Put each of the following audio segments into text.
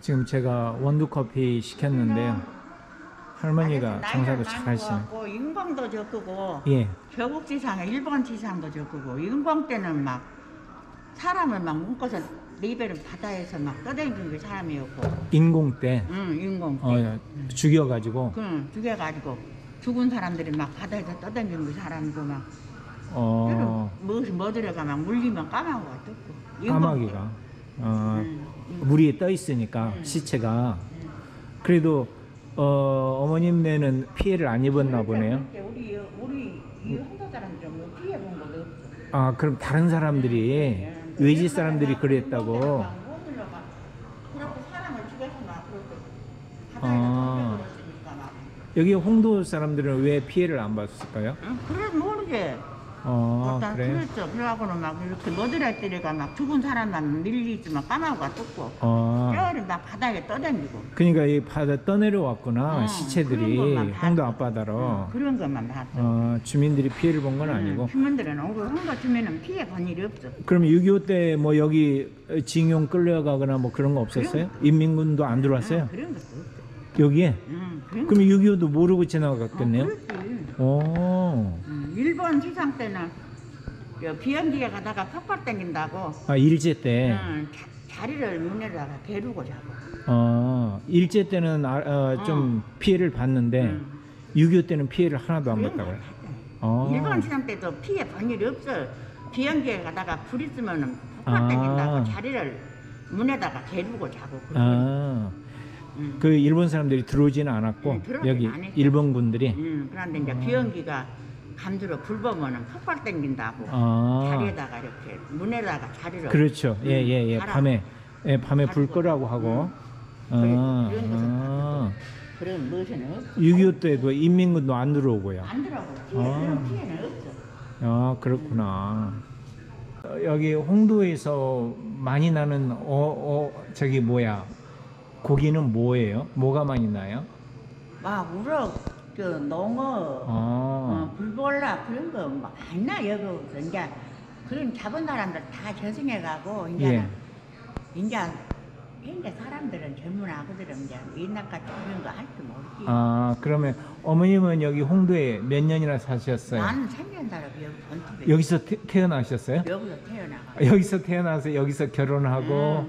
지금 제가 원두커피 시켰는데요. 할머니가 장사도 잘 하시네. 인광도 적고 예. 저국지상에 일본 지상도 적고 인광 때는 막 사람을 막 묶어서 레벨은 바다에서 막 떠다니는 게 사람이었고. 인공 때. 응, 인공 때. 죽여가지고. 응, 죽여가지고 죽은 사람들이 막 바다에서 떠다니는 게 사람이고 막. 뭐 들어가 막 물리면 까마귀가 떴고. 까마귀가. 물이 떠 있으니까 시체가. 그래도 어머님네는 피해를 안 입었나 보네요. 우리 이 홍도 사람들은 뭐 피해 본 것도 없어. 아, 그럼 다른 사람들이 외지 사람들이 그랬다고. 그렇고 사람을 죽여서 막 바다에다 던져버렸으니까 막. 여기 홍도 사람들은 왜 피해를 안 받았을까요? 그래 모르게. 그래. 그랬죠. 그래갖고는 막 이렇게 머드랄때리가 막 죽은 사람만 밀리지 막 까마귀가 떴고. 뼈를 막 바다에 떠다니고. 그러니까 이 바다 떠내려왔구나 시체들이 홍도 앞바다로. 그런 것만 봤어. 주민들이 피해를 본 건 아니고. 주민들은 홍도 주민은 피해 본 일이 없어. 그럼 6.25 때 뭐 여기 징용 끌려가거나 뭐 그런 거 없었어요? 인민군도 안 들어왔어요? 그런 것도 없어. 여기에? 그럼 6.25도 모르고 지나갔겠네요? 일본 지상 때는 비행기에 가다가 폭발 땡긴다고. 일제 때? 자리를 문에다가 대두고 자고. 일제 때는 좀 피해를 봤는데 6.25 때는 피해를 하나도 안 봤다고요? 일본 지상 때도 피해 본 일이 없어. 비행기에 가다가 불 있으면 폭발 땡긴다고 자리를 문에다가 대두고 자고. 그 일본 사람들이 들어오지는 않았고 여기 일본 군들이. 그런데 이제 비행기가 감주로 불 보면은 폭발 땡긴다고 자리에다가 이렇게 문에다가 자리를. 그렇죠. 예. 밤에 불 끄라고 하고. 그런 무엇은 없어. 6.25 때도 인민군도 안 들어오고요. 안 들어오고 그런 피해는 없어. 그렇구나. 여기 홍도에서 많이 나는 저기 뭐야? 고기는 뭐예요? 뭐가 많이 나요? 막 우럭, 농어, 불볼라 그런 거 많이 나. 여기서 이제 그런 잡은 사람들 다 저승해가고 이제 사람들은 젊은 아구들은 이제 옛날같이 그런 거 할 줄 모르지. 그러면 어머님은 여기 홍도에 몇 년이나 사셨어요? 나는 3년 살아 여기 본토에. 여기서 태어나셨어요? 여기서 태어나가. 여기서 태어나서 여기서 결혼하고.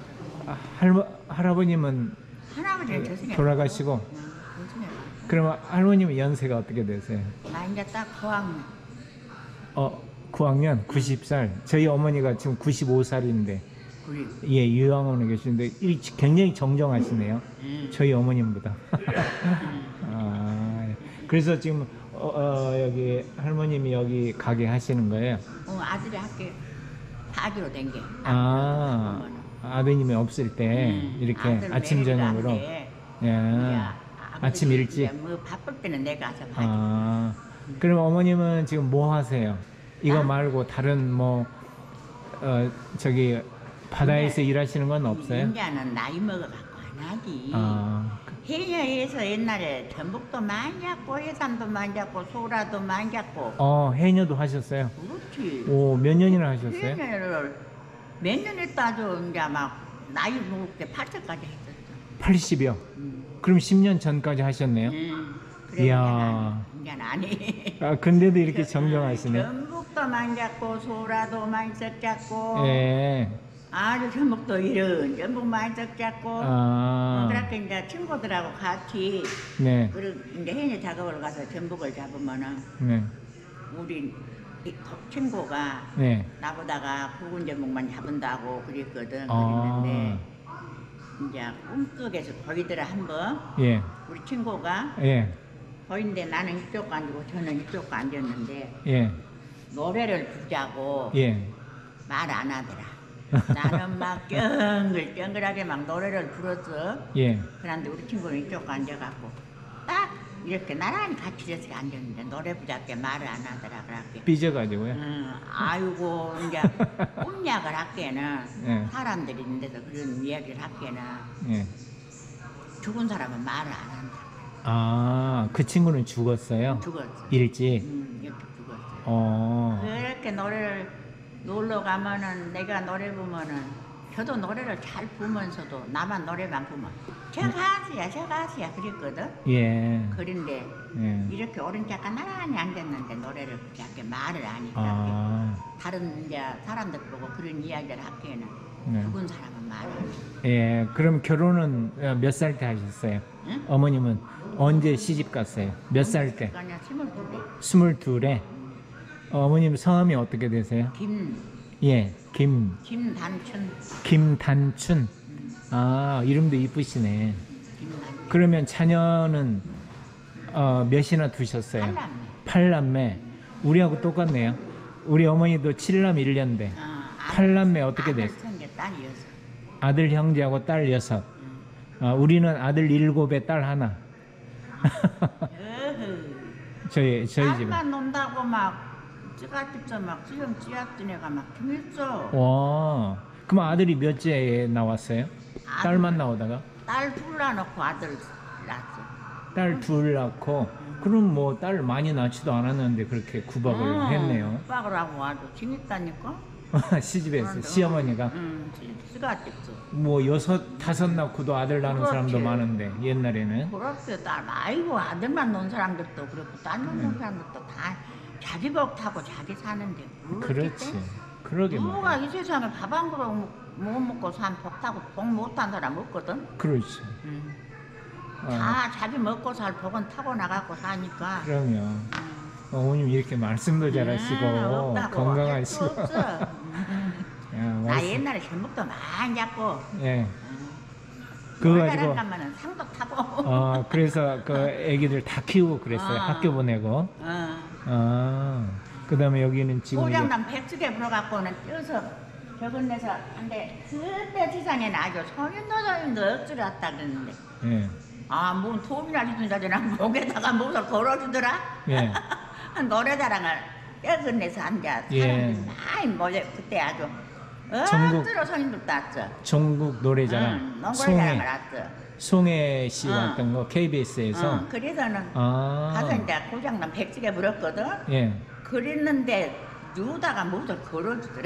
할아버님은 할아버지는 저승해 돌아가시고. 그러면 할머님은 연세가 어떻게 되세요? 나 이제 딱 9학년. 9학년 90살. 저희 어머니가 지금 95살인데. 예, 유황원에 계시는데 굉장히 정정하시네요. 저희 어머님보다. 그래서 지금 여기 할머님이 여기 가게 하시는 거예요? 아들이 학교 파주로 댕겨. 아드님이 없을 때 이렇게 아침 저녁으로. 아침 일찍. 뭐 바쁠 때는 내가 가서 파주. 그럼 어머님은 지금 뭐 하세요? 이거 말고 다른 뭐 저기 바다에서 일하시는 건 없어요? 인자는 나이 먹어갖고 안 하지. 해녀에서 옛날에 전복도 많이 잡고 해삼도 많이 잡고 소라도 많이 잡고. 해녀도 하셨어요? 그렇지. 몇 년이나 하셨어요? 해녀를 몇 년 했다도 이제 막 나이 먹을 때 80까지 했었어. 80이요? 그럼 10년 전까지 하셨네요? 그래, 이야. 이제는 안 해. 근데도 이렇게 정정하시네. 전복도 많이 잡고 소라도 많이 잡고. 예. 아주 전복도 이런 전복 많이 잡고. 그렇게 이제 친구들하고 같이. 네. 그리고 이제 해녀 작업을 가서 전복을 잡으면은. 네. 우리 친구가 나보다가 굵은 전복만 잡은다고 그랬거든. 그랬는데 이제 꿈속에서 보이더라 한번. 우리 친구가 보이는데 나는 이쪽 앉고 저는 이쪽 앉았는데 노래를 부르자고 말 안 하더라. 나는 막 쩡글쩡글하게 막 노래를 불었어. 그런데 우리 친구는 이쪽 앉아갖고 딱 이렇게 나란히 같이 이렇게 앉았는데 노래 부작게 말을 안 하더라. 그렇게 삐져가지고요? 아이고 이제 꿈약을 할게는 사람들이 있는데도 그런 이야기를 할게는 죽은 사람은 말을 안 한다. 그 친구는 죽었어요? 죽었어. 일찍? 이렇게 죽었어요. 그렇게 노래를 놀러 가면은 내가 노래 보면은 저도 노래를 잘 부르면서도 나만 노래만 부르면 저 가수야 그랬거든. 예. 그런데 예. 이렇게 오른자가 나란히 앉았는데 노래를 그렇게 말을 하니까 다른 이제 사람들 보고 그런 이야기를 하기에는 네. 죽은 사람은 말을 안 해. 예. 그럼 결혼은 몇 살 때 하셨어요? 응? 어머님은 언제 시집 갔어요? 몇 살 때? 그러니까 22에 22에. 어머님 성함이 어떻게 되세요? 예. 김단춘. 김단춘. 아, 이름도 이쁘시네. 김단춘. 그러면 자녀는 몇이나 두셨어요? 8남매. 우리하고 똑같네요. 우리 어머니도 7남 1년대. 8남매 어떻게 됐어요? 아들 형제하고 딸 6. 우리는 아들 7에 딸 1. 저희 집에. 딸만 논다고 막 찌가집서 막 지금 찌약진 애가 막 힘있어. 와, 그럼 아들이 몇째에 나왔어요? 딸만 나오다가? 딸 둘 낳고 아들 낳았어. 딸 둘 낳고. 그럼 뭐 딸 많이 낳지도 않았는데 그렇게 구박을 했네요. 구박을 하고 아주 재밌다니까. 시집에서 시어머니가. 찌가집서. 뭐 6, 5 낳고도 아들 낳는 그렇지. 사람도 많은데 옛날에는. 그렇게 딸 아이고 아들만 놓은 사람들도 그렇고 딸 놓은 사람들도 다 자기 복 타고 자기 사는데 그렇지. 그러게 누가 말이야. 이 세상에 밥 한 그릇 못 먹고 산 복 타고 복 못한 사람 없거든. 그렇지. 다 자기 먹고 살 복은 타고 나가고 사니까. 그럼요. 어머님 이렇게 말씀도 잘하시고 없다고. 건강하시고. 없어. 야, 나 옛날에 전복도 많이 잡고. 예. 그거 가지고. 가면은 상도 타고. 그래서 그 애기들 다 키우고 그랬어요. 학교 보내고. 그다음에 여기는 지금 이제 고장난 백숙에 불어갖고는 뛰어서 저건네서 한데 그때 세상에는 아주 성인도 억지로 왔다 그랬는데. 예. 뭐 도움이나 주든다더라. 목에다가 몫을 걸어주더라. 예. 노래자랑을 떼어내서 앉아. 예. 사람들이 많이 모여 그때 아주 전국- 억지로 성인들 땄어. 전국 노래자랑 노래자랑을 왔어. 송혜 씨 왔던 거 KBS에서. 그래서는 가서 이제 고장난 백숙에 불었거든. 예. 그랬는데 누다가 몫을 걸어주더라.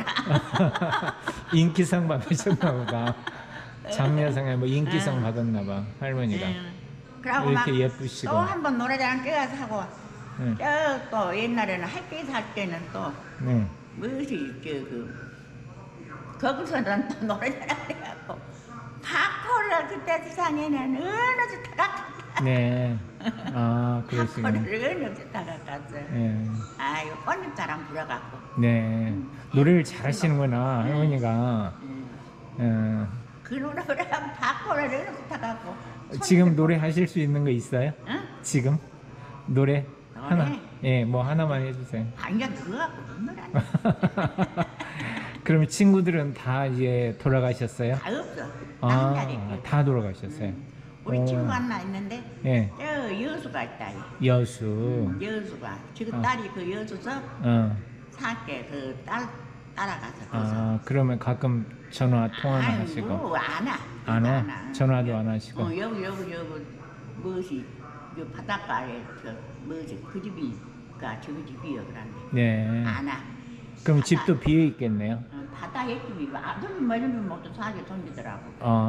인기상 받으셨나 보다. 장려상에 뭐 인기상 받았나 봐. 할머니가. 그러고 이렇게 막 예쁘시고. 또 한 번 노래자랑 뛰어서 하고 네. 또 옛날에는 할게 살 때는 또 네. 무엇이 거기서는 또 노래자랑 해갖고 팝콜을 그때 세상에는 어느 집 다가 네. 그러시구나. 팝콜을 어느 집 다가 갔어. 네. 아이고 꽃잎자랑 불어갖고. 네. 노래를 잘하시는구나, 할머니가. 그 노래를 하면 팝콜을 어느 집 다가고. 지금 노래 하실 수 있는 거 있어요? 응? 지금? 노래? 하나? 노래? 예, 뭐 하나만 해주세요. 이제 그거 갖고 무슨 노래 하냐. 그러면 친구들은 다 이제 돌아가셨어요? 다 없어. 남자리. 다 돌아가셨어요. 우리 친구 하나 있는데 예. 저 여수가 있다. 여수. 여수가 지금 딸이 그 여수서 사께 그 딸 따라가서 거기서. 그러면 가끔 전화 통화나 하시고. 안 와. 안 와? 전화도 안 하시고. 여기 무엇이 요 바닷가에 무엇이 그 집이가 저 집이요 그런데. 네. 안 와. 그럼 집도 비어 있겠네요. 바다에 집이 아들 뭐이런 모두 사게 손지더라고.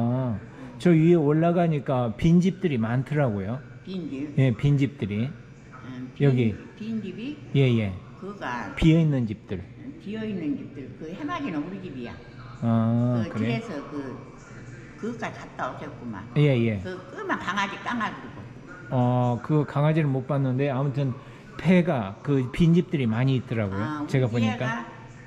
저 위에 올라가니까 빈 집들이 많더라고요. 빈집. 예, 빈 집들이. 여기. 빈 집이 예. 그가 비어 있는 집들. 비어 있는 집들 그 해맞이는 우리 집이야. 그래. 그래서 그까지 갔다 오셨구만. 예. 그 끄만 강아지 깡아주고. 그 강아지를 못 봤는데 아무튼 폐가 그 빈집들이 많이 있더라고요. 제가 보니까.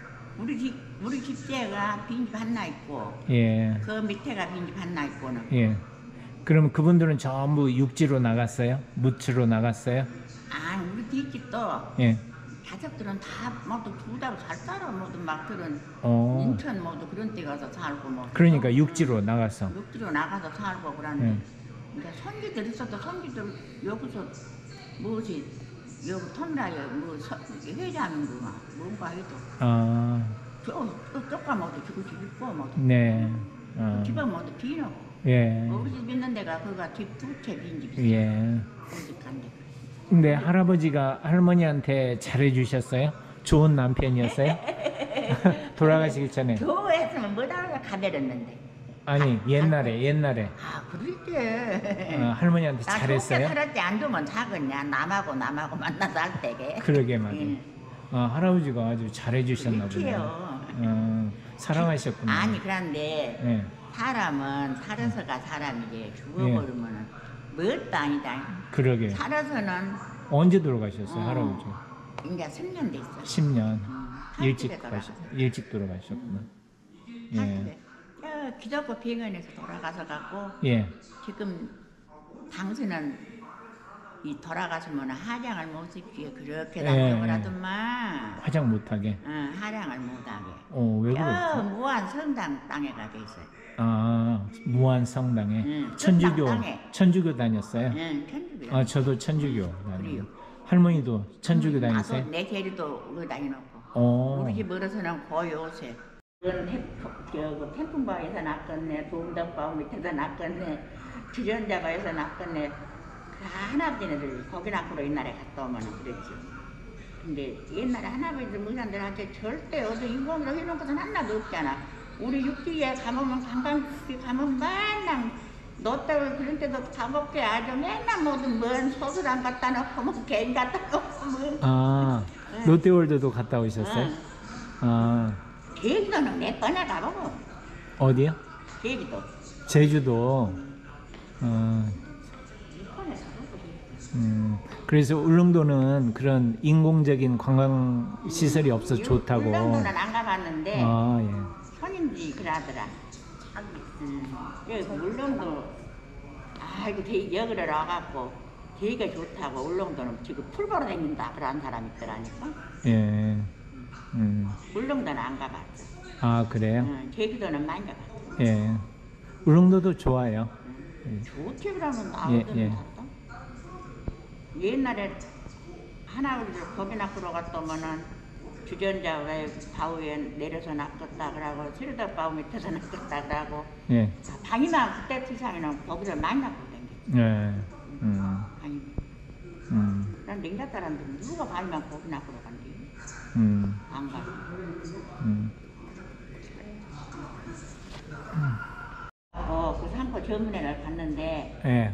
우리 집제가 빈집 하나 있고. 예. 그 밑에가 빈집 하나 있고는. 예. 그럼 그분들은 전부 육지로 나갔어요? 무치로 나갔어요? 우리 뒷집도. 예. 자식들은 다 모두 두다고 잘 살아 모두 막 그런 인천 모두 그런 데 가서 살고 뭐. 그러니까 육지로 나가서. 육지로 나가서 살고 그러는데 이제 손지들 있어도 손지들 여기서 무엇이 여기 턴라에 뭐 회장인 거가 뭔가 해도 저쪽 가면 저거 집 있고 뭐. 네. 집은 모두 비노. 예. 우리 집 있는 데가 그가 집 두 채 빈 집 있어. 예. 어디간데. 근데 할아버지가 할머니한테 잘해주셨어요? 좋은 남편이었어요? 돌아가시기 전에. 좋아했으면 할아버지는 뭐다 가버렸는데. 아니 옛날에 아 그럴 때. 할머니한테 나 잘했어요? 살았지 안 두면 작았냐 남하고 만나서 할 때게. 그러게 말이야. 할아버지가 아주 잘해주셨나 보네. 그렇지요. 사랑하셨구나. 아니 그런데 예. 사람은 살아서가 사람이지 죽어버리면은 뭣도 아니다. 그러게. 살아서는 언제 돌아가셨어요, 할아버지? 이제 10년 됐어. 10년. 일찍 돌아갔어. 일찍 돌아가셨구나. 예. 기독교 병원에서 돌아가서 갖고 예. 지금 당신은 이 돌아가시면 화장을 못 시키게 그렇게 당정을 하더만. 화장 못하게. 화장을 못하게. 왜 그랬지? 무한 성당 땅에 가게 있어요. 무한 성당에. 천주교 다녔어요? 응, 천주교. 저도 천주교 다녀요. 그래요. 할머니도 천주교 다니세요? 나도 내 제리도 그거 다녀놓고. 우리 집 멀어서는 거의 오세. 태풍바위에서 낳겠네, 도움덕바위 밑에서 낳겠네, 주전자바위에서 낳겠네. 할아버지네들 거기 낳고로 옛날에 갔다 오면 그랬지. 근데 옛날에 할아버지들 무산들한테 절대 어디 인공으로 해놓은 것은 하나도 없잖아. 우리 육지에 가보면 관광지 가면 맨날 너따위 그런 데도 가볼게 아주 맨날 뭔 소설 안 갖다 놓고 뭐 개인 갖다 놓고 뭐. 롯데월드도 갔다 오셨어요? 제주도는 몇 번에 가보고. 어디요? 제주도. 제주도. 그래서 울릉도는 그런 인공적인 관광 시설이 없어서 좋다고. 울릉도는 안 가봤는데 예. 손님들이 그러더라. 여기 울릉도 아이고 여기를 와갖고 되게 좋다고. 울릉도는 지금 풀 보러 다닌다 그런 사람이 있더라니까. 예. 울릉도는 안 가봤어. 그래요? 제주도는 많이 가봤어. 예. 울릉도도 좋아요. 좋지 그러면 나오더니 갔다. 옛날에 할아버지들 거기 낳고 갔다 오면은 주전자 바위에 내려서 낳겠다 그러고 시르덕 바위 밑에서 낳겠다 그러고. 예. 방이만 그때 세상에는 거기를 많이 낳고 댕겼어. 예. 방이. 난 냉자 사람들은 누가 방이만 거기 낳고 간대. 안 가. 그 산고 전문회를 갔는데. 예.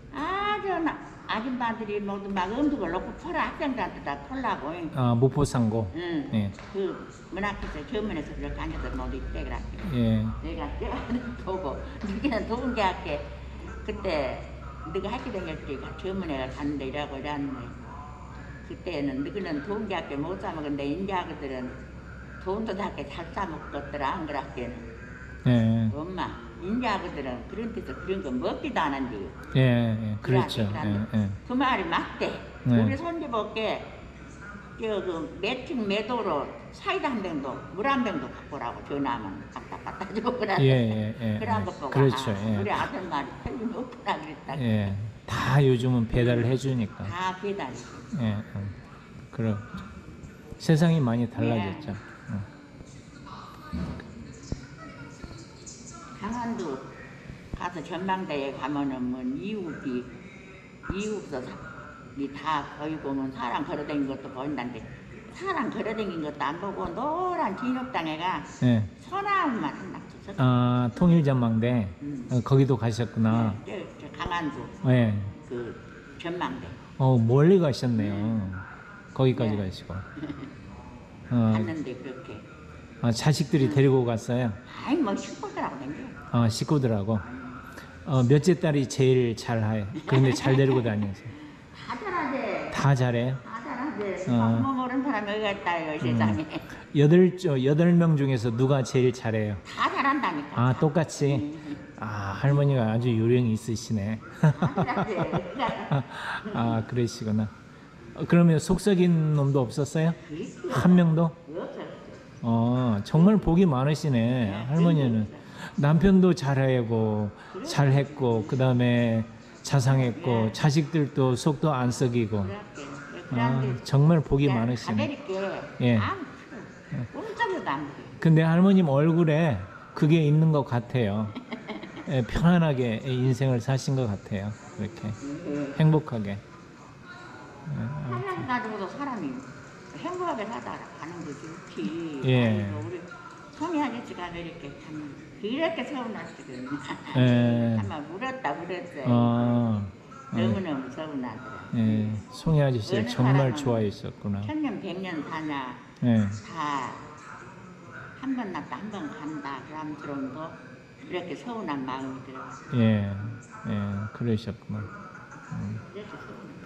아줌마들이 모두 막 음식을 놓고 팔아 학생들한테 다 팔라고. 목포상고. 응. 예. 그 문학회에서 전문에서 그렇게 앉아서 모두 있대더라. 예. 내가 보고 너희는 도움대학교 그때 너가 학교 다녔지 전문회가 갔는데 이러고 이랬는데 그때는 너희는 도움대학교 못 사먹었는데 인자아들은 돈도 작게 잘 사먹었더라 안 그랬게는. 예. 엄마. 인자아들은 그런 데서 그런 거 먹지도 않은데. 예, 그렇죠. 예. 그 말이 맞대. 네. 우리 손주밖에 그 매칭 매도로 사이다 한 병도 물 한 병도 갖고 오라고 전화하면 갖다 주고 그래. 예. 그런 거 보고 그렇죠. 우리 아들 말이 틀림없구나 그랬다. 예. 다 요즘은 배달을 해주니까. 다 배달이. 예. 그럼 세상이 많이 달라졌죠. 강원도 가서 전망대에 가면은 뭐 이웃서 다 보이고 뭐 사람 걸어다닌 것도 보인다는데 사람 걸어다닌 것도 안 보고 노란 진흙땅에가 소나무만 하나 없었어. 통일전망대. 거기도 가셨구나. 저 강안도. 예. 그 전망대. 멀리 가셨네요. 거기까지 가시고. 갔는데 그렇게. 자식들이 데리고 갔어요? 아이 뭐 식구들하고 댕겨. 식구들하고. 몇째 딸이 제일 잘해. 그런데 잘 데리고 다녔어요. 다 잘하지. 다 잘해요? 다 잘하지. 뭐 모르는 사람이 어디가 있다 세상에. 8명 중에서 누가 제일 잘해요? 다 잘한다니까. 똑같이? 할머니가 아주 요령이 있으시네. 그러시구나. 그러면 속썩인 놈도 없었어요? 한 명도? 정말 복이 많으시네. 할머니는 남편도 잘하고 잘했고 그 다음에 자상했고 자식들도 속도 안 썩이고. 정말 복이 많으시네. 예. 근데 할머님 얼굴에 그게 있는 것 같아요. 편안하게 인생을 사신 것 같아요. 이렇게 행복하게. 사람 가지고도 사람이 행복하게 살다 가는 거 좋지. 예. 우리 송이 아저씨가 이렇게 참 이렇게 서운하시거든요. 예. 아마 울었어요. 너무너무 서운하더라. 예. 송이 아저씨를 어느 정말 사람은 좋아했었구나. 1000년 100년 사냐 예. 다 한 번 났다 한 번 간다 그람처럼도 이렇게 서운한 마음이 들어요. 예. 예. 그러셨구나. 그래서 서운해요.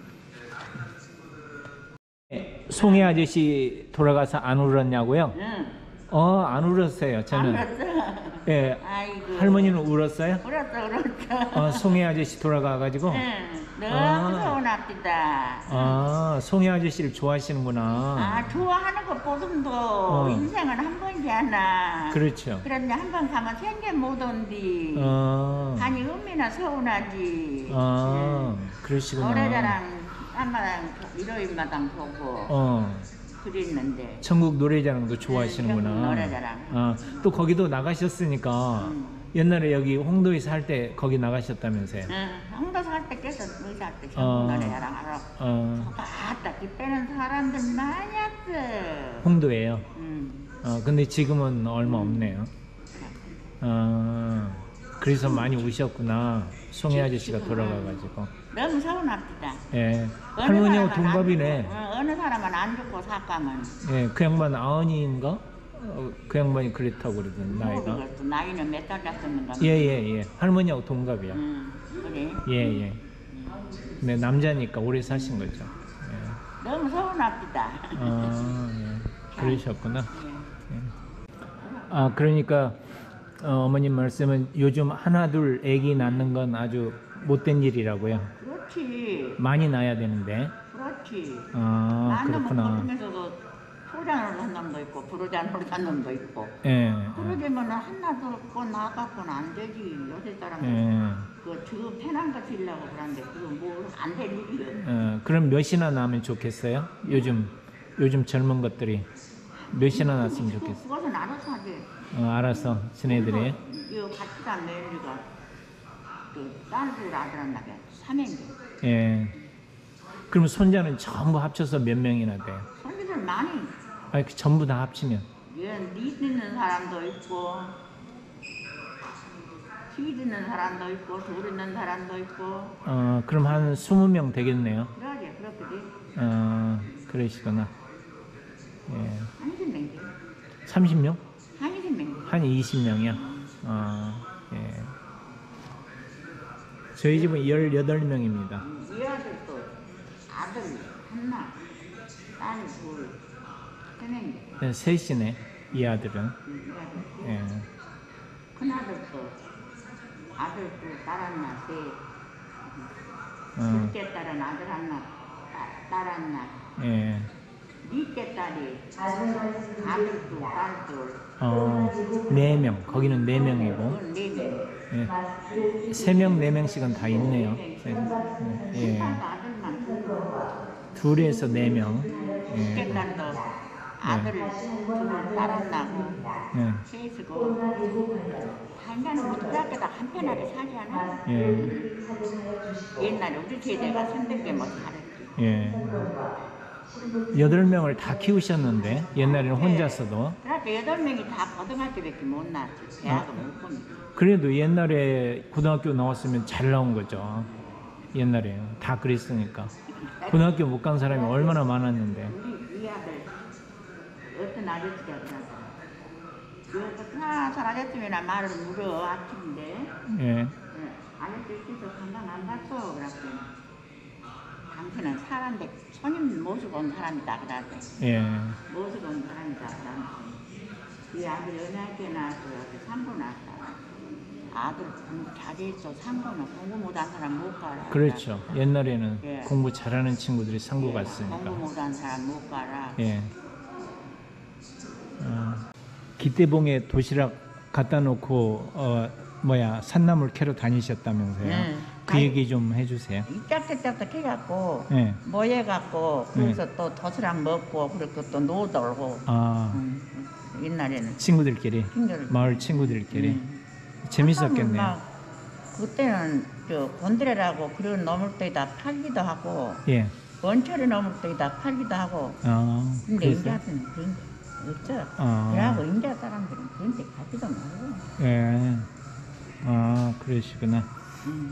송이 아저씨 돌아가서 안 울었냐고요? 응. 안 울었어요. 저는. 안 울었어. 예. 아이고. 할머니는 울었어요? 울었어. 송이 아저씨 돌아가가지고? 응. 너무 서운합니다. 송이 아저씨를 좋아하시는구나. 좋아하는 것보다도 인생은 한 번이잖아. 그렇죠. 그런데 한 번 가면 생전 못 온디. 아니 의미나 서운하지. 그러시구나. 노래자랑 한마당 일요일마당 보고 그랬는데. 천국 노래자랑도 좋아하시는구나. 천국 노래자랑. 또 거기도 나가셨으니까 옛날에 여기 홍도에 살 때 거기 나가셨다면서요? 홍도 살 때 깨서 의사 때 천국 노래자랑 하러 갔다 그때는 사람들 많이 왔어. 홍도에요? 근데 지금은 얼마 없네요. 그래서 많이 우셨구나. 송이 아저씨가 돌아가가지고. 너무 서운합니다. 예. 할머니하고 동갑이네. 어느 사람은 안 죽고 삭감은. 예, 그 양반 아흔인가? 그 양반이 그렇다고 그러던 나이가. 나이는 몇 달 됐었는가? 예. 할머니하고 동갑이야. 그래? 예. 네, 남자니까 오래 사신 거죠. 예. 너무 서운합니다. 예. 그러셨구나. 예. 그러니까 어머님 말씀은 요즘 하나 둘 아기 낳는 건 아주 못된 일이라고요. 그렇지. 많이 낳아야 되는데. 그렇지. 그렇구나. 그중에서도 소장으로 한 놈도 있고 불호장으로 한 놈도 있고. 예. 그러려면 하나 둘 낳아갖고는 안 되지. 요새 사람은 저 편한 거 주려고 그러는데 그거 뭐 안 될 일이에요. 그럼 몇이나 낳으면 좋겠어요? 요즘 젊은 것들이 몇이나 낳았으면 좋겠어요? 그것은 알아서 하지. 알아서 지네들이. 이거 같이 간 며느리가 딸들 아들한다게 3행기. 예. 그럼 손자는 전부 합쳐서 몇 명이나 돼요? 손주들 많이. 전부 다 합치면? 니 듣는 사람도 있고, 시 듣는 사람도 있고, 둘 듣는 사람도 있고. 그럼 한 20명 되겠네요. 그러지, 그렇거든. 그러시구나. 예. 30명. 30명? 한 20명. 한 20명이요? 예. 저희 집은 18명입니다. 이 아들도 아들 하나, 딸 둘, 3명. 네, 셋이네, 이 아들은. 예. 큰 아들도 아들 둘, 딸 하나, 셋. 둘째 딸은 아들 하나, 딸 하나. 예. 넷째 딸이 아들 둘, 딸 둘. 4명. 거기는 4명이고. 4명. 예. 3명, 4명씩은 다 있네요. 예. 아들만 둘에서 4명. 둘째 예. 딸도 아들 둘, 딸 하나고. 예. 셋이고. 한가는 무등학교다 한편하게 살지 않아? 예. 옛날에 우리 세대가 선택게 못 살았지. 예. 8명을 다 키우셨는데 옛날에는 혼자서도. 그러니까 8명이 다 고등학교밖에 못 나왔지. 대학을 못 보니까. 그래도 옛날에 고등학교 나왔으면 잘 나온 거죠. 옛날에 다 그랬으니까. 고등학교 못 간 사람이 얼마나 많았는데. 우리 이 아들 어떤 아저씨가 그러더라. 여기 산 아저씨면 말을 물어 아침인데. 예. 아저씨 있어서 관광 안 갔어. 그랬더니 당신은 사람인데 손님 모시고 온 사람이다 그러대. 예. 모시고 온 사람이다 그러대. 이 아들이 어느 학교에 나왔어요? 3부 나왔다. 아들 공부 잘했어. 상부는 공부 못한 사람 못 가라. 그렇죠. 옛날에는 예. 공부 잘하는 친구들이 상부 갔으니까. 공부 못한 사람 못 가라. 예. 기대봉에 도시락 갖다 놓고 산나물 캐러 다니셨다면서요? 그 얘기 좀 해주세요. 이짝저짝 해갖고 예. 모여갖고 거기서 또 도시락 먹고 그리고 또 노돌고. 옛날에는 친구들끼리, 마을 친구들끼리. 재밌었겠네요. 그때는 곤드레라고 그런 놈을 때다 팔기도 하고 예. 원철이 놈을 때다 팔기도 하고. 근데 그랬어요? 이제는 그런 없죠. 아. 그러고 인자 사람들은 그런 데 가지도 말고. 예. 아, 그러시구나. 음.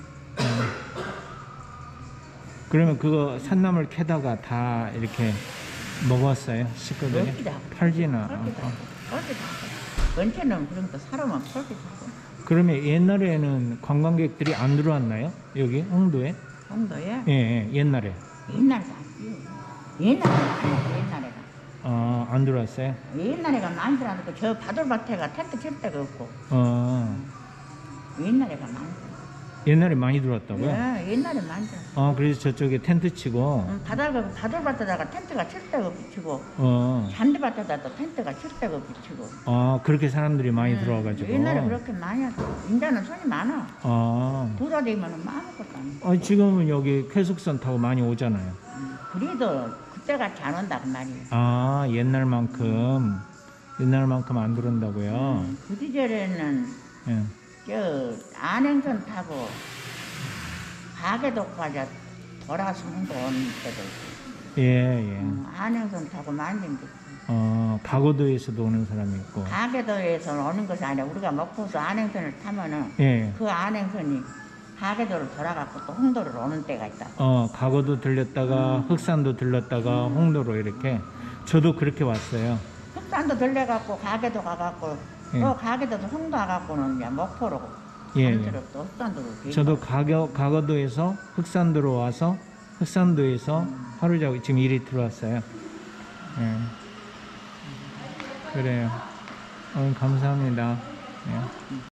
그러면 그거 산나물 캐다가 다 이렇게 먹었어요? 식구들이? 먹기도 하고. 팔지나. 팔기도 하고. 팔기도 하고. 번째는 그런 거 사람은 팔기도 하고. 그러면 옛날에는 관광객들이 안 들어왔나요? 여기 홍도에? 홍도에? 예, 예, 옛날에. 옛날에도 아니요. 옛날에가. 안 들어왔어요? 옛날에가 많이 들어왔고, 저 바돌밭에가 텐트 칠 데가 없고. 옛날에가 많이 들어왔어. 옛날에 많이 들어왔다고요? 예, 옛날에 많이 들어왔어. 그래서 저쪽에 텐트 치고, 바돌밭에다가 텐트가 칠 데가 비치고, 잔디밭에다가 텐트가 칠 데가 비치고. 그렇게 사람들이 많이 들어와가지고. 옛날에 그렇게 많이 하고, 이제는 손이 많아. 부자 되면 아무것도 안 해. 지금은 여기 쾌속선 타고 많이 오잖아요. 그래도 그때같이 안 온다 그 말이에요. 옛날만큼 안 들어온다고요? 그 시절에는 예. 저 안행선 타고 가게도까지 돌아서는 거 오는 때도 있고. 예. 안행선 타고 많이 댕겼어. 가고도에서도 오는 사람이 있고. 가게도에서 오는 것이 아니라 우리가 먹고서 안행선을 타면은 예. 그 안행선이 가게도를 돌아가고 또 홍도를 오는 때가 있다. 가고도 들렸다가 흑산도 들렀다가 홍도로 이렇게. 저도 그렇게 왔어요. 흑산도 들려갖고 가게도 가갖고 예. 또 가게도도 홍도 가갖고는 이제 목포로 예. 또 흑산도로 저도 가고도에서 흑산도로 와서 흑산도에서 하루 자고 지금 일이 들어왔어요. 예. 그래요. 감사합니다. 예.